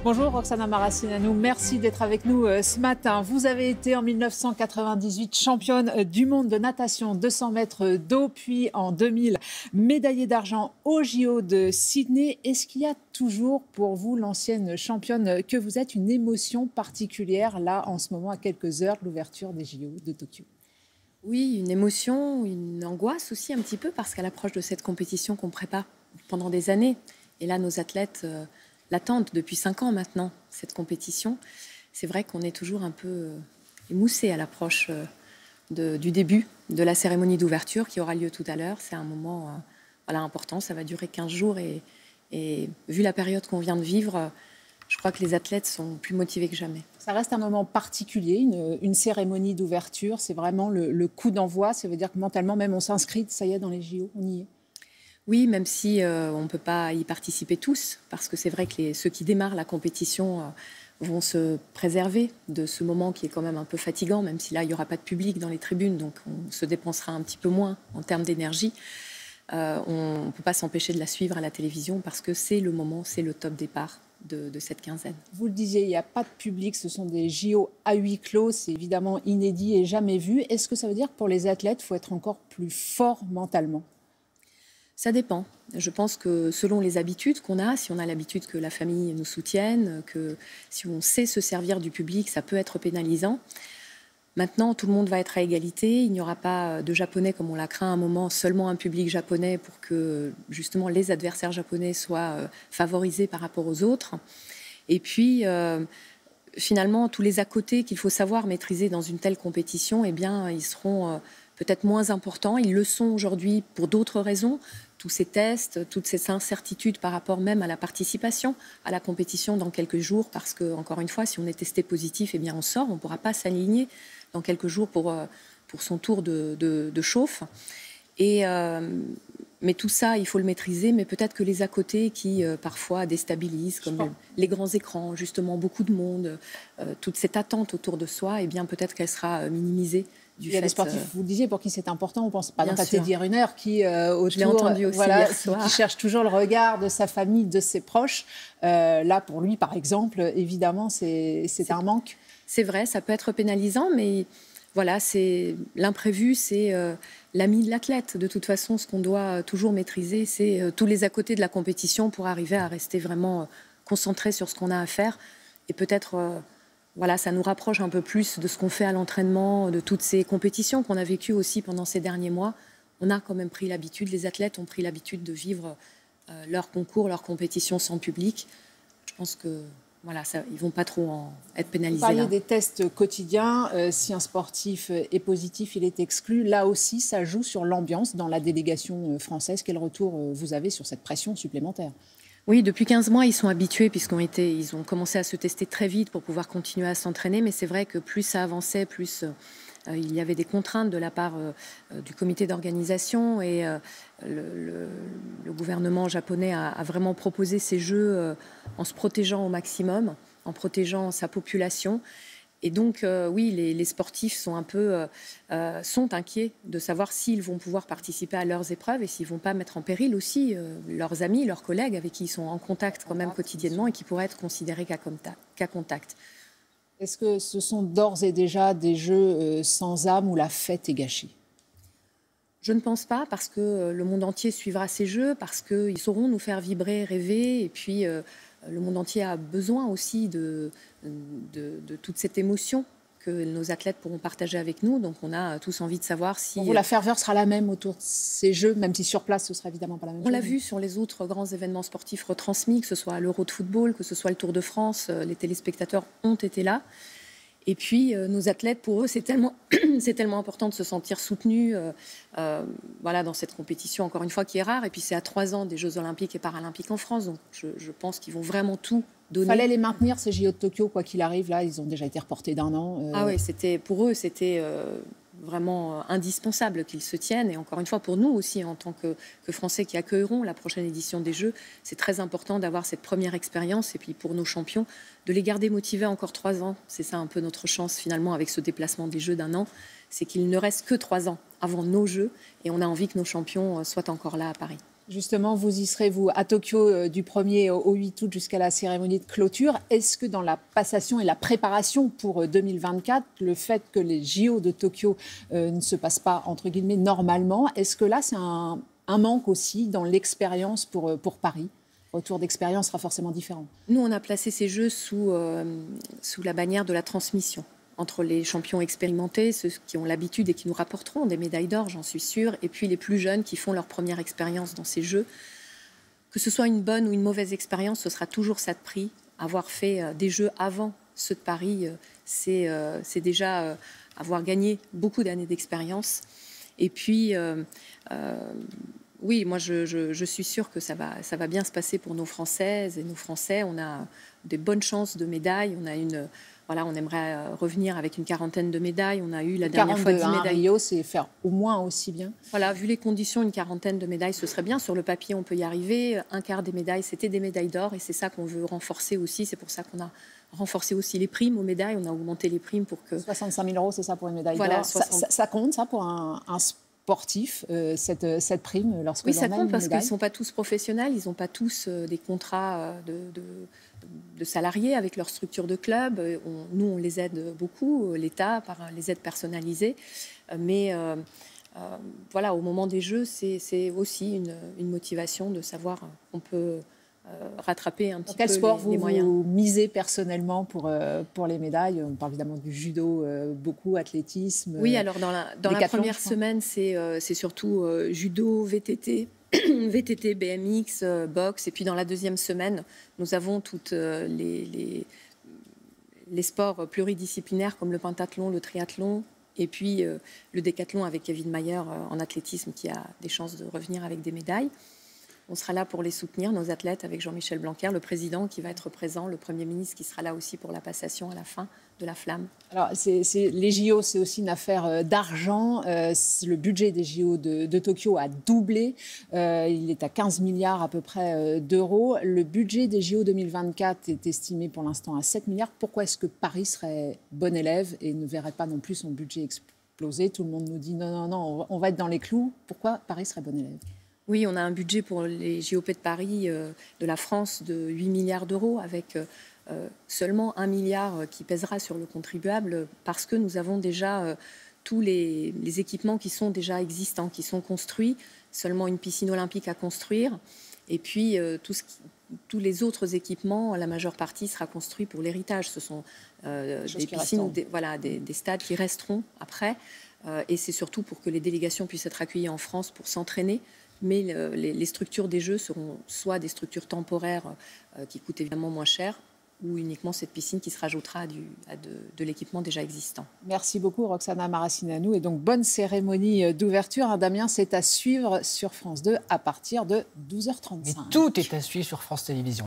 Bonjour Roxana Maracineanu, merci d'être avec nous ce matin. Vous avez été en 1998 championne du monde de natation 200 mètres d'eau, puis en 2000 médaillée d'argent au JO de Sydney. Est-ce qu'il y a toujours pour vous, l'ancienne championne que vous êtes, une émotion particulière là en ce moment à quelques heures de l'ouverture des JO de Tokyo? Oui, une émotion, une angoisse aussi un petit peu parce qu'à l'approche de cette compétition qu'on prépare pendant des années, et là nos athlètes l'attendent depuis 5 ans maintenant, cette compétition. C'est vrai qu'on est toujours un peu émoussé à l'approche du début de la cérémonie d'ouverture qui aura lieu tout à l'heure. C'est un moment important, ça va durer 15 jours et vu la période qu'on vient de vivre, je crois que les athlètes sont plus motivés que jamais. Ça reste un moment particulier, une cérémonie d'ouverture, c'est vraiment le coup d'envoi. Ça veut dire que mentalement même on s'inscrit, ça y est, dans les JO, on y est. Oui, même si on ne peut pas y participer tous, parce que c'est vrai que ceux qui démarrent la compétition vont se préserver de ce moment qui est quand même un peu fatigant, même si là, il n'y aura pas de public dans les tribunes, donc on se dépensera un petit peu moins en termes d'énergie. On ne peut pas s'empêcher de la suivre à la télévision parce que c'est le moment, c'est le top départ de cette quinzaine. Vous le disiez, il n'y a pas de public, ce sont des JO à huis clos, c'est évidemment inédit et jamais vu. Est-ce que ça veut dire que pour les athlètes, il faut être encore plus fort mentalement? Ça dépend. Je pense que selon les habitudes qu'on a, si on a l'habitude que la famille nous soutienne, que si on sait se servir du public, ça peut être pénalisant. Maintenant, tout le monde va être à égalité. Il n'y aura pas de Japonais, comme on l'a craint à un moment, seulement un public japonais pour que justement les adversaires japonais soient favorisés par rapport aux autres. Et puis, finalement, tous les à côté qu'il faut savoir maîtriser dans une telle compétition, eh bien, ils seront peut-être moins importants. Ils le sont aujourd'hui pour d'autres raisons. Tous ces tests, toutes ces incertitudes par rapport même à la participation à la compétition dans quelques jours, parce que, encore une fois, si on est testé positif, eh bien, on sort, on ne pourra pas s'aligner dans quelques jours pour son tour de chauffe. Mais tout ça, il faut le maîtriser, mais peut-être que les à côté qui parfois déstabilisent, comme les grands écrans, justement beaucoup de monde, toute cette attente autour de soi, eh bien peut-être qu'elle sera minimisée. Il y a des sportifs, vous le disiez, pour qui c'est important. On pense par exemple à Teddy Riner qui, je l'ai entendu aussi hier soir, qui cherche toujours le regard de sa famille, de ses proches. Là, pour lui, par exemple, évidemment, c'est un manque. C'est vrai, ça peut être pénalisant, mais voilà, c'est l'imprévu, c'est l'ami de l'athlète. De toute façon, ce qu'on doit toujours maîtriser, c'est tous les à côté de la compétition pour arriver à rester vraiment concentré sur ce qu'on a à faire. Et peut-être, voilà, ça nous rapproche un peu plus de ce qu'on fait à l'entraînement, de toutes ces compétitions qu'on a vécues aussi pendant ces derniers mois. On a quand même pris l'habitude, les athlètes ont pris l'habitude de vivre leurs concours, leurs compétitions sans public. Je pense que voilà, ils ne vont pas trop être pénalisés. Vous parliez des tests quotidiens. Si un sportif est positif, il est exclu. Là aussi, ça joue sur l'ambiance dans la délégation française. Quel retour vous avez sur cette pression supplémentaire? Oui, depuis 15 mois, ils sont habitués ils ont commencé à se tester très vite pour pouvoir continuer à s'entraîner. Mais c'est vrai que plus ça avançait, plus il y avait des contraintes de la part du comité d'organisation. Et le gouvernement japonais a vraiment proposé ces jeux en se protégeant au maximum, en protégeant sa population. Et donc, oui, les sportifs sont un peu sont inquiets de savoir s'ils vont pouvoir participer à leurs épreuves et s'ils ne vont pas mettre en péril aussi leurs amis, leurs collègues avec qui ils sont en contact quand même quotidiennement et qui pourraient être considérés cas contact. Est-ce que ce sont d'ores et déjà des jeux sans âme où la fête est gâchée? Je ne pense pas, parce que le monde entier suivra ces jeux, parce qu'ils sauront nous faire vibrer, rêver, et puis le monde entier a besoin aussi de toute cette émotion que nos athlètes pourront partager avec nous. Donc on a tous envie de savoir si... Pour vous, la ferveur sera la même autour de ces jeux, même si sur place, ce sera évidemment pas la même chose. On l'a vu sur les autres grands événements sportifs retransmis, que ce soit l'Euro de football, que ce soit le Tour de France, les téléspectateurs ont été là. Et puis, nos athlètes, pour eux, c'est tellement important de se sentir soutenus voilà, dans cette compétition, encore une fois, qui est rare. Et puis, c'est à 3 ans des Jeux Olympiques et Paralympiques en France. Donc, je pense qu'ils vont vraiment tout donner. Il fallait les maintenir, ces JO de Tokyo, quoi qu'il arrive. Là, ils ont déjà été reportés d'1 an. Ah oui, pour eux, c'était vraiment indispensable qu'ils se tiennent. Et encore une fois, pour nous aussi, en tant que Français qui accueilleront la prochaine édition des Jeux, c'est très important d'avoir cette première expérience. Et puis, pour nos champions, de les garder motivés encore 3 ans. C'est ça un peu notre chance finalement avec ce déplacement des Jeux d'1 an, c'est qu'il ne reste que 3 ans avant nos Jeux et on a envie que nos champions soient encore là à Paris. Justement, vous y serez, vous, à Tokyo du 1er au 8 août jusqu'à la cérémonie de clôture. Est-ce que dans la passation et la préparation pour 2024, le fait que les JO de Tokyo ne se passent pas, entre guillemets, normalement, est-ce que là, c'est un manque aussi dans l'expérience pour Paris? Retour d'expérience sera forcément différent. Nous, on a placé ces Jeux sous la bannière de la transmission entre les champions expérimentés, ceux qui ont l'habitude et qui nous rapporteront des médailles d'or, j'en suis sûre, et puis les plus jeunes qui font leur première expérience dans ces Jeux. Que ce soit une bonne ou une mauvaise expérience, ce sera toujours ça de prix. Avoir fait des Jeux avant ceux de Paris, c'est déjà avoir gagné beaucoup d'années d'expérience. Et puis, oui, moi je suis sûre que ça va bien se passer pour nos Françaises et nos Français. On a des bonnes chances de médailles. On aimerait revenir avec une quarantaine de médailles. On a eu la dernière fois 10 médailles. Rio, c'est faire au moins aussi bien. Voilà, vu les conditions, une quarantaine de médailles, ce serait bien. Sur le papier, on peut y arriver. Un quart des médailles, c'était des médailles d'or. Et c'est ça qu'on veut renforcer aussi. C'est pour ça qu'on a renforcé aussi les primes aux médailles. On a augmenté les primes pour que... 65 000 €, c'est ça pour une médaille d'or. Voilà, ça compte, ça, pour un sportif, cette prime, lorsque oui, ça compte parce qu'ils ne médaille. sont pas tous professionnels. Ils n'ont pas tous des contrats de salariés avec leur structure de club. Nous, on les aide beaucoup, l'État, par les aides personnalisées. Mais voilà, au moment des Jeux, c'est aussi une motivation de savoir qu'on peut rattraper un petit peu les moyens. Quel sport vous misez personnellement pour les médailles? On parle évidemment du judo, beaucoup, athlétisme. Oui, alors dans la première semaine, c'est surtout judo, VTT. VTT, BMX, boxe. Et puis dans la deuxième semaine, nous avons toutes les sports pluridisciplinaires comme le pentathlon, le triathlon, et puis le décathlon avec Kevin Mayer en athlétisme qui a des chances de revenir avec des médailles. On sera là pour les soutenir, nos athlètes, avec Jean-Michel Blanquer, le président qui va être présent, le Premier ministre qui sera là aussi pour la passation à la fin de la flamme. Alors, les JO, c'est aussi une affaire d'argent. Le budget des JO de Tokyo a doublé. Il est à 15 milliards à peu près d'euros. Le budget des JO 2024 est estimé pour l'instant à 7 milliards. Pourquoi est-ce que Paris serait bon élève et ne verrait pas non plus son budget exploser? Tout le monde nous dit non, on va être dans les clous. Pourquoi Paris serait bon élève? Oui, on a un budget pour les JOP de Paris de la France de 8 milliards d'euros avec seulement 1 milliard qui pèsera sur le contribuable parce que nous avons déjà tous les équipements qui sont déjà existants, qui sont construits, seulement une piscine olympique à construire et puis tous les autres équipements, la majeure partie sera construit pour l'héritage. Ce sont des piscines, des stades qui resteront après et c'est surtout pour que les délégations puissent être accueillies en France pour s'entraîner. Mais les structures des Jeux seront soit des structures temporaires qui coûtent évidemment moins cher, ou uniquement cette piscine qui se rajoutera à de l'équipement déjà existant. Merci beaucoup Roxana Maracineanu. Et donc bonne cérémonie d'ouverture. Damien, c'est à suivre sur France 2 à partir de 12h35. Mais tout est à suivre sur France Télévisions.